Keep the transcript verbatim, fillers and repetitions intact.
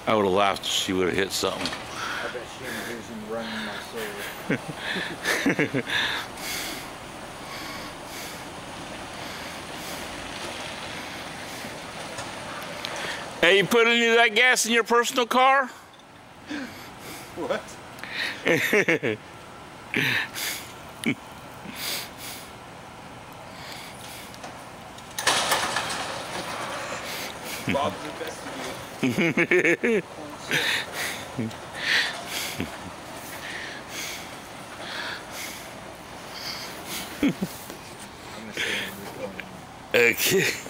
I would have laughed if she would have hit something. I bet she envisioned running my soul. Hey, you put any of that gas in your personal car? What? Bob's investigating. Okay.